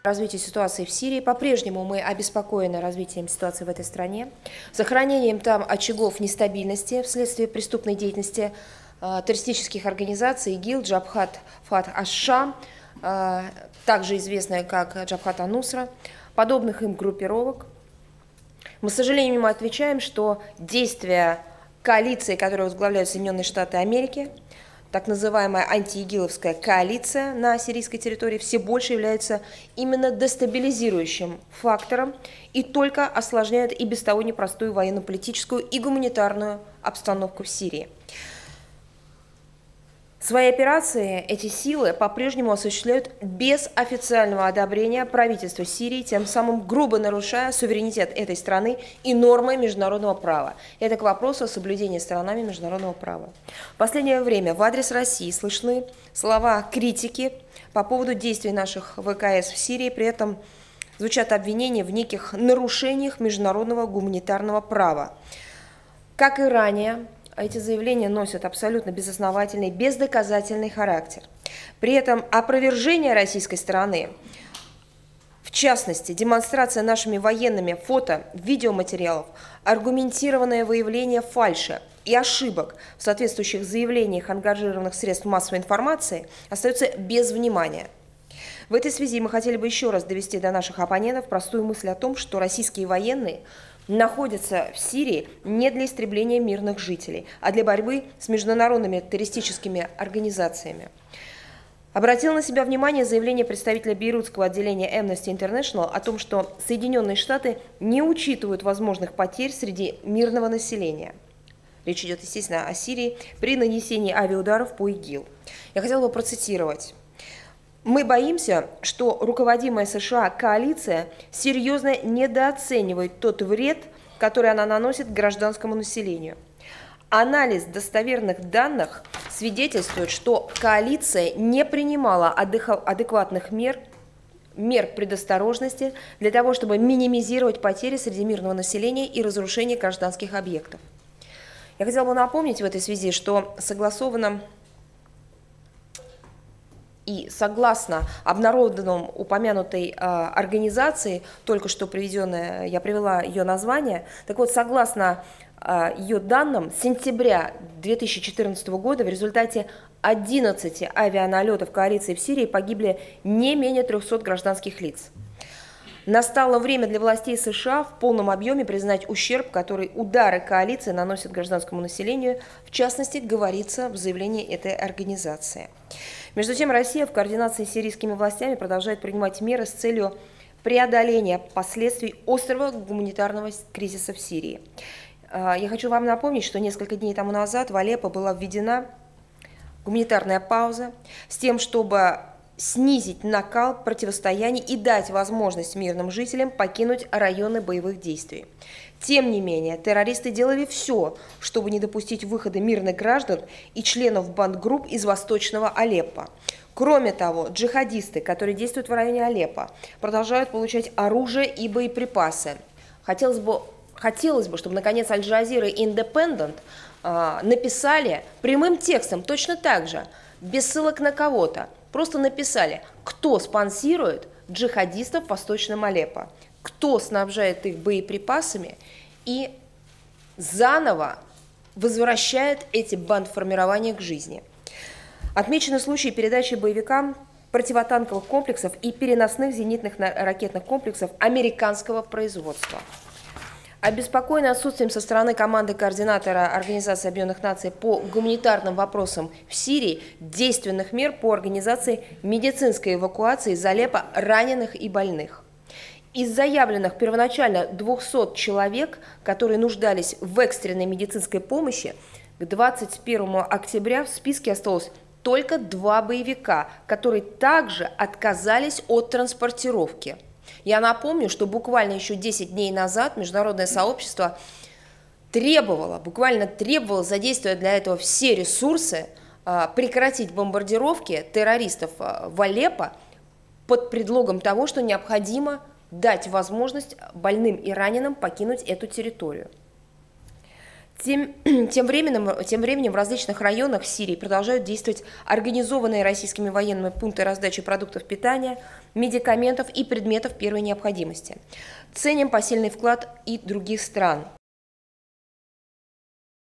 Развитие ситуации в Сирии. По-прежнему мы обеспокоены развитием ситуации в этой стране, сохранением там очагов нестабильности вследствие преступной деятельности террористических организаций ИГИЛ, Джабхат Фат аш-Шам, также известная как Джабхат ан-Нусра, подобных им группировок. Мы с сожалением отвечаем, что действия коалиции, которую возглавляют Соединенные Штаты Америки, так называемая антиигиловская коалиция на сирийской территории, все больше являются именно дестабилизирующим фактором и только осложняют и без того непростую военно-политическую и гуманитарную обстановку в Сирии. Свои операции эти силы по-прежнему осуществляют без официального одобрения правительства Сирии, тем самым грубо нарушая суверенитет этой страны и нормы международного права. Это к вопросу о соблюдении сторонами международного права. В последнее время в адрес России слышны слова критики по поводу действий наших ВКС в Сирии, при этом звучат обвинения в неких нарушениях международного гуманитарного права. Как и ранее, эти заявления носят абсолютно безосновательный, бездоказательный характер. При этом опровержение российской стороны, в частности, демонстрация нашими военными фото, видеоматериалов, аргументированное выявление фальши и ошибок в соответствующих заявлениях ангажированных средств массовой информации остается без внимания. В этой связи мы хотели бы еще раз довести до наших оппонентов простую мысль о том, что российские военные находятся в Сирии не для истребления мирных жителей, а для борьбы с международными террористическими организациями. Обратил на себя внимание заявление представителя бейрутского отделения Amnesty International о том, что Соединенные Штаты не учитывают возможных потерь среди мирного населения. Речь идет, естественно, о Сирии при нанесении авиаударов по ИГИЛ. Я хотела бы процитировать. Мы боимся, что руководимая США коалиция серьезно недооценивает тот вред, который она наносит гражданскому населению. Анализ достоверных данных свидетельствует, что коалиция не принимала адекватных мер предосторожности для того, чтобы минимизировать потери среди мирного населения и разрушение гражданских объектов. Я хотела бы напомнить в этой связи, что и согласно обнародованным упомянутой организации, только что приведенная, я привела ее название, так вот, согласно ее данным, с сентября 2014 года в результате 11 авианалетов коалиции в Сирии погибли не менее 300 гражданских лиц. Настало время для властей США в полном объеме признать ущерб, который удары коалиции наносят гражданскому населению, в частности, говорится в заявлении этой организации. Между тем, Россия в координации с сирийскими властями продолжает принимать меры с целью преодоления последствий острого гуманитарного кризиса в Сирии. Я хочу вам напомнить, что несколько дней тому назад в Алеппо была введена гуманитарная пауза с тем, чтобы снизить накал противостояний и дать возможность мирным жителям покинуть районы боевых действий. Тем не менее, террористы делали все, чтобы не допустить выхода мирных граждан и членов бандгрупп из восточного Алеппо. Кроме того, джихадисты, которые действуют в районе Алеппо, продолжают получать оружие и боеприпасы. Хотелось бы, чтобы, наконец, Аль-Джазира и Independent написали прямым текстом точно так же, без ссылок на кого-то, просто написали, кто спонсирует джихадистов в восточном Алеппо, кто снабжает их боеприпасами и заново возвращает эти бандформирования к жизни. Отмечены случаи передачи боевикам противотанковых комплексов и переносных зенитных ракетных комплексов американского производства. Обеспокоены отсутствием со стороны команды координатора Организации Объединенных Наций по гуманитарным вопросам в Сирии действенных мер по организации медицинской эвакуации из Алеппо раненых и больных. Из заявленных первоначально 200 человек, которые нуждались в экстренной медицинской помощи, к 21 октября в списке осталось только 2 боевика, которые также отказались от транспортировки. Я напомню, что буквально еще 10 дней назад международное сообщество буквально требовало, задействуя для этого все ресурсы, прекратить бомбардировки террористов в Алеппо под предлогом того, что необходимо дать возможность больным и раненым покинуть эту территорию. Тем временем в различных районах Сирии продолжают действовать организованные российскими военными пункты раздачи продуктов питания, медикаментов и предметов первой необходимости. Ценим посильный вклад и других стран.